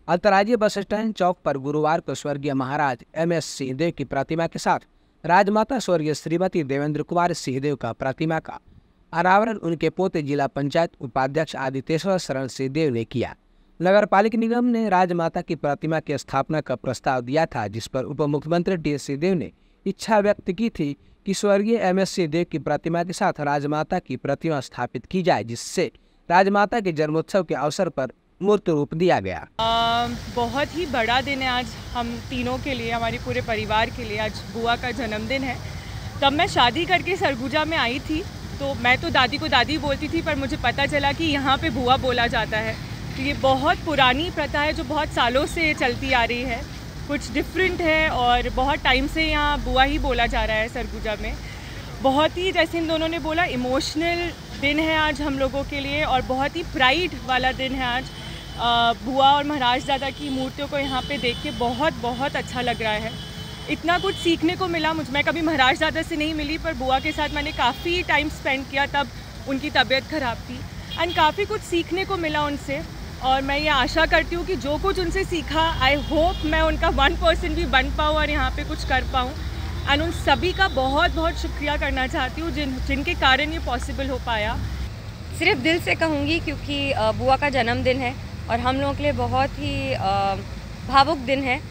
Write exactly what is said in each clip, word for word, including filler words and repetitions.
अंतर्राज्यीय bus stand चौक पर गुरुवार को स्वर्गीय महाराज एम एस सिंहदेव की प्रतिमा के साथ राजमाता स्वर्गीय श्रीमती देवेंद्र कुमार सिंहदेव का प्रतिमा का अनावरण उनके पोते जिला पंचायत उपाध्यक्ष आदितेश्वर शरण सिंहदेव ने किया। नगर पालिका निगम ने राजमाता की प्रतिमा की स्थापना का प्रस्ताव दिया था, जिस पर उप मुख्यमंत्री डी एस सिंहदेव ने इच्छा व्यक्त की थी कि स्वर्गीय एम एस सिंहदेव की प्रतिमा के साथ राजमाता की प्रतिमा स्थापित की जाए, जिससे राजमाता के जन्मोत्सव के अवसर पर मूर्त रूप दिया गया। आ, बहुत ही बड़ा दिन है आज हम तीनों के लिए, हमारे पूरे परिवार के लिए। आज बुआ का जन्मदिन है। तब मैं शादी करके सरगुजा में आई थी तो मैं तो दादी को दादी बोलती थी, पर मुझे पता चला कि यहाँ पे बुआ बोला जाता है। तो ये बहुत पुरानी प्रथा है जो बहुत सालों से चलती आ रही है। कुछ डिफरेंट है और बहुत टाइम से यहाँ बुआ ही बोला जा रहा है सरगुजा में। बहुत ही, जैसे इन दोनों ने बोला, इमोशनल दिन है आज हम लोगों के लिए और बहुत ही प्राइड वाला दिन है आज। बुआ और महाराज दादा की मूर्तियों को यहाँ पे देख के बहुत बहुत अच्छा लग रहा है। इतना कुछ सीखने को मिला मुझ मैं कभी महाराज दादा से नहीं मिली, पर बुआ के साथ मैंने काफ़ी टाइम स्पेंड किया, तब उनकी तबीयत ख़राब थी एंड काफ़ी कुछ सीखने को मिला उनसे। और मैं ये आशा करती हूँ कि जो कुछ उनसे सीखा, आई होप मैं उनका वन परसेंट भी बन पाऊँ और यहाँ पे कुछ कर पाऊँ। एंड उन सभी का बहुत बहुत शुक्रिया करना चाहती हूँ जिन जिनके कारण ये पॉसिबल हो पाया। सिर्फ दिल से कहूँगी क्योंकि बुआ का जन्मदिन है और हम लोगों के लिए बहुत ही भावुक दिन है।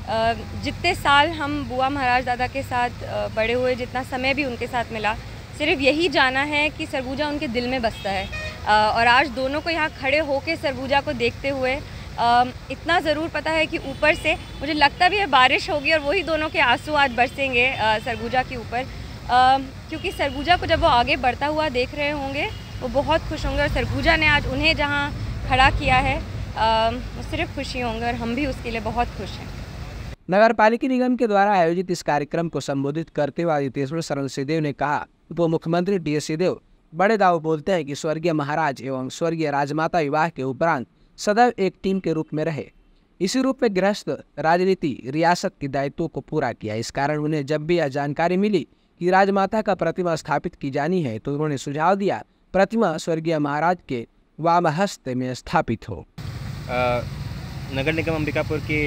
जितने साल हम बुआ महाराज दादा के साथ बड़े हुए, जितना समय भी उनके साथ मिला, सिर्फ यही जाना है कि सरगुजा उनके दिल में बसता है। और आज दोनों को यहाँ खड़े होकर सरगुजा को देखते हुए इतना ज़रूर पता है कि ऊपर से मुझे लगता भी है बारिश होगी और वही दोनों के आंसू आज बरसेंगे सरगुजा के ऊपर, क्योंकि सरगुजा को जब वो आगे बढ़ता हुआ देख रहे होंगे वो बहुत खुश होंगे। और सरगुजा ने आज उन्हें जहाँ खड़ा किया है वो सिर्फ खुशी होंगे और हम भी उसके लिए बहुत खुश हैं। नगर पालिका निगम के द्वारा आयोजित इस कार्यक्रम को संबोधित करते हुए आदितेश्वर शरण सिंहदेव ने कहा, उप मुख्यमंत्री डी एस सिंहदेव बड़े दाव बोलते हैं कि स्वर्गीय महाराज एवं स्वर्गीय राजमाता विवाह के उपरांत सदैव एक टीम के रूप में रहे। इसी रूप में गृहस्थ राजनीति रियासत के दायित्वों को पूरा किया। इस कारण उन्हें जब भी यह जानकारी मिली कि राजमाता का प्रतिमा स्थापित की जानी है तो उन्होंने सुझाव दिया प्रतिमा स्वर्गीय महाराज के वामहस्त में स्थापित हो। आ, नगर निगम अंबिकापुर के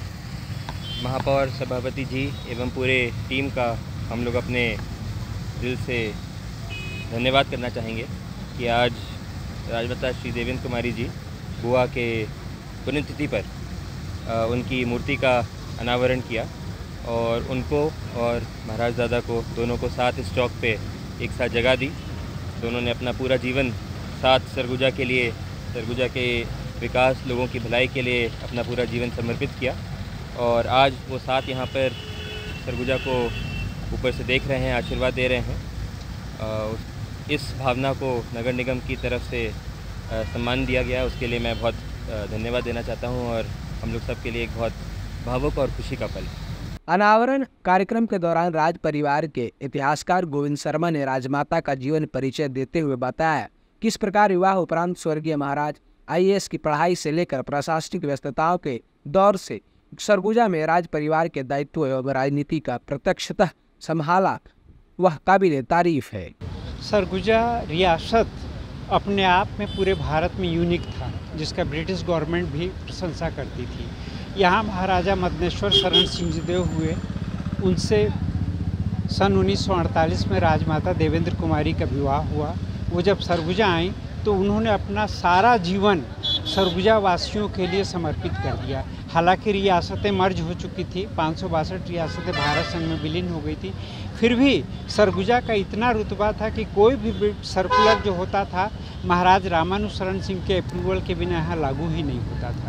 महापौर सभापति जी एवं पूरे टीम का हम लोग अपने दिल से धन्यवाद करना चाहेंगे कि आज राजमाता श्री देवेंद्र कुमारी जी बुआ के पुण्यतिथि पर आ, उनकी मूर्ति का अनावरण किया और उनको और महाराज दादा को दोनों को साथ इस चौक पे एक साथ जगह दी। दोनों ने अपना पूरा जीवन साथ सरगुजा के लिए, सरगुजा के विकास, लोगों की भलाई के लिए अपना पूरा जीवन समर्पित किया और आज वो साथ यहाँ पर सरगुजा को ऊपर से देख रहे हैं, आशीर्वाद दे रहे हैं। इस भावना को नगर निगम की तरफ से सम्मान दिया गया, उसके लिए मैं बहुत धन्यवाद देना चाहता हूँ और हम लोग सब के लिए एक बहुत भावुक और खुशी का पल। अनावरण कार्यक्रम के दौरान राज परिवार के इतिहासकार गोविंद शर्मा ने राजमाता का जीवन परिचय देते हुए बताया किस प्रकार विवाह उपरांत स्वर्गीय महाराज आई ए एस की पढ़ाई से लेकर प्रशासनिक व्यस्तताओं के दौर से सरगुजा में राज परिवार के दायित्व एवं राजनीति का प्रत्यक्षतः संभाला, वह काबिल तारीफ है। सरगुजा रियासत अपने आप में पूरे भारत में यूनिक था, जिसका ब्रिटिश गवर्नमेंट भी प्रशंसा करती थी। यहाँ महाराजा मदनेश्वर शरण सिंहदेव हुए, उनसे सन उन्नीस सौ अड़तालीस में राजमाता देवेंद्र कुमारी का विवाह हुआ। वो जब सरगुजा आई तो उन्होंने अपना सारा जीवन सरगुजा वासियों के लिए समर्पित कर दिया। हालांकि रियासतें मर्ज हो चुकी थी, पाँच सौ बासठ रियासतें भारत संघ में विलीन हो गई थी, फिर भी सरगुजा का इतना रुतबा था कि कोई भी सर्कुलर जो होता था महाराज रामानुशरण सिंह के अप्रूवल के बिना यहाँ लागू ही नहीं होता था।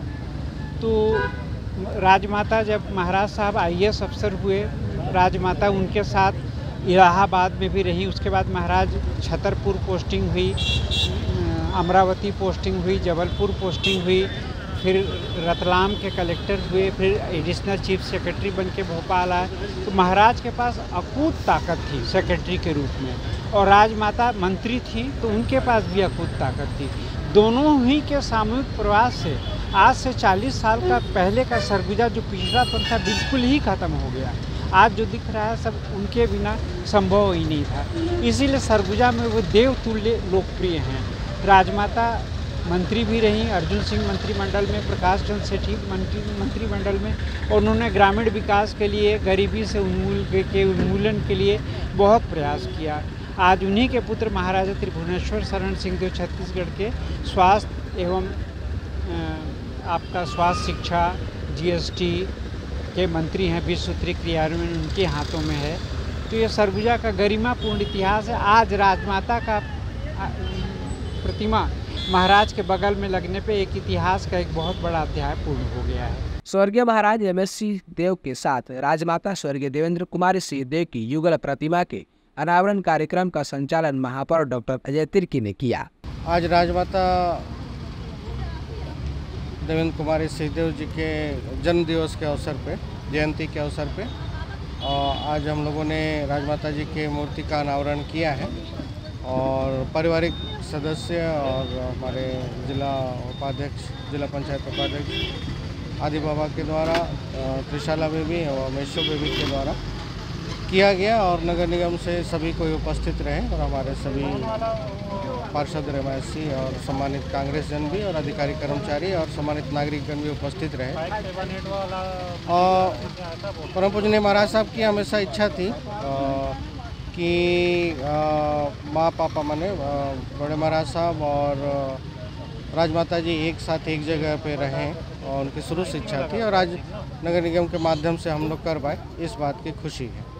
तो राजमाता जब महाराज साहब आई ए एस अफसर हुए, राजमाता उनके साथ इलाहाबाद में भी रही। उसके बाद महाराज छतरपुर पोस्टिंग हुई, अमरावती पोस्टिंग हुई, जबलपुर पोस्टिंग हुई, फिर रतलाम के कलेक्टर हुए, फिर एडिशनल चीफ सेक्रेटरी बन के भोपाल आए। तो महाराज के पास अकूत ताकत थी सेक्रेटरी के रूप में, और राजमाता मंत्री थी तो उनके पास भी अकूत ताकत थी। दोनों ही के सामूहिक प्रवास से आज से चालीस साल का पहले का सरगुजा जो पिछड़ापन था बिल्कुल ही ख़त्म हो गया। आज जो दिख रहा है सब उनके बिना संभव ही नहीं था। इसीलिए सरगुजा में वो देवतुल्य लोकप्रिय हैं। राजमाता मंत्री भी रहीं, अर्जुन सिंह मंत्रिमंडल में, प्रकाश चंद्र सेठी मंत्री मंत्रिमंडल में, और उन्होंने ग्रामीण विकास के लिए, गरीबी से उन्मूल के उन्मूलन के लिए बहुत प्रयास किया। आज उन्हीं के पुत्र महाराजा त्रिभुवनेश्वर शरण सिंहदेव छत्तीसगढ़ के स्वास्थ्य एवं आपका स्वास्थ्य, शिक्षा, जीएसटी के मंत्री हैं। बीस सूत्री क्रियान्वयन उनके हाथों में है। तो ये सरगुजा का गरिमापूर्ण इतिहास है। आज राजमाता का प्रतिमा महाराज के बगल में लगने पे एक इतिहास का एक बहुत बड़ा अध्याय पूर्ण हो गया है। स्वर्गीय महाराज एम एस सिंहदेव के साथ राजमाता स्वर्गीय देवेंद्र कुमारी सिंहदेव की युगल प्रतिमा के अनावरण कार्यक्रम का संचालन महापौर डॉक्टर अजय तिर्की ने किया। आज राजमाता देवेंद्र कुमारी सिंहदेव जी के जन्म दिवस के अवसर पे, जयंती के अवसर पे आज हम लोगों ने राजमाता जी के मूर्ति का अनावरण किया है और पारिवारिक सदस्य और हमारे जिला उपाध्यक्ष, जिला पंचायत उपाध्यक्ष आदि बाबा के द्वारा, त्रिशाला बेबी और मेशो बेबी के द्वारा किया गया और नगर निगम से सभी कोई उपस्थित रहे और हमारे सभी पार्षद, रेमायसी और सम्मानित कांग्रेस जन भी और अधिकारी कर्मचारी और सम्मानित नागरिकगण भी उपस्थित रहे। और परम पूजनीय महाराज साहब की हमेशा इच्छा थी कि माँ पापा माने बड़े महाराज साहब और राजमाता जी एक साथ एक जगह पे रहें और उनकी शुरू से इच्छा थी और आज नगर निगम के माध्यम से हम लोग कर पाए, इस बात की खुशी है।